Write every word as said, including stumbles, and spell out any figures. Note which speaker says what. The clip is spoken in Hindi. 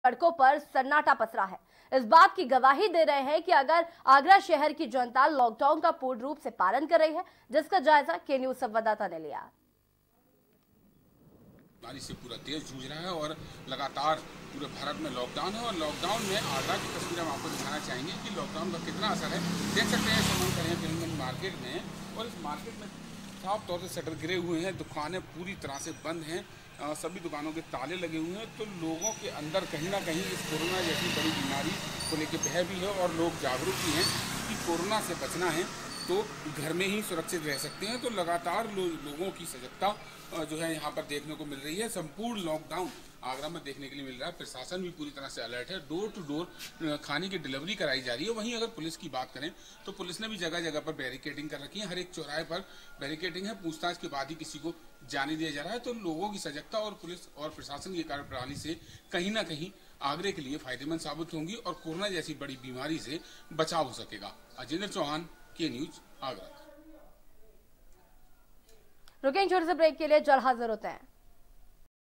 Speaker 1: सड़कों पर सन्नाटा पसरा है। इस बात की गवाही दे रहे हैं कि अगर आगरा शहर की जनता लॉकडाउन का पूर्ण रूप से पालन कर रही है, जिसका जायजा के न्यूज संवाददाता ने लिया।
Speaker 2: बीमारी से पूरा देश जूझ रहा है और लगातार पूरे भारत में लॉकडाउन है और लॉकडाउन में आगरा की तस्वीर हम आपको दिखाना चाहेंगे कि लॉकडाउन का कितना असर है। देख सकते हैं सामान खड़े हैं फिल्म मार्केट में और इस मार्केट में साफ तौर से शटर गिरे हुए हैं, दुकानें पूरी तरह से बंद हैं, आ, सभी दुकानों के ताले लगे हुए हैं। तो लोगों के अंदर कहीं ना कहीं इस कोरोना जैसी बड़ी बीमारी को लेकर भय भी है और लोग जागरूक भी हैं कि कोरोना से बचना है तो घर में ही सुरक्षित रह सकते हैं। तो लगातार लो, लोगों की सजगता जो है यहाँ पर देखने को मिल रही है। संपूर्ण लॉकडाउन आगरा में देखने के लिए मिल रहा है। प्रशासन भी पूरी तरह से अलर्ट है, डोर टू डोर खाने की डिलीवरी कराई जा रही है। वहीं अगर पुलिस की बात करें तो पुलिस ने भी जगह जगह पर बैरिकेडिंग कर रखी है, हर एक चौराहे पर बैरिकेडिंग है, पूछताछ के बाद ही किसी को जाने दिया जा रहा है। तो लोगों की सजगता और पुलिस और प्रशासन की कार्यप्रणाली से कहीं ना कहीं आगरे के लिए फायदेमंद साबित होंगी और कोरोना जैसी बड़ी बीमारी से बचाव हो सकेगा। अजेंद्र चौहान, के न्यूज, आगरा।
Speaker 1: रुकेंगे छोटे से ब्रेक के लिए, जल्द हाजिर होते हैं।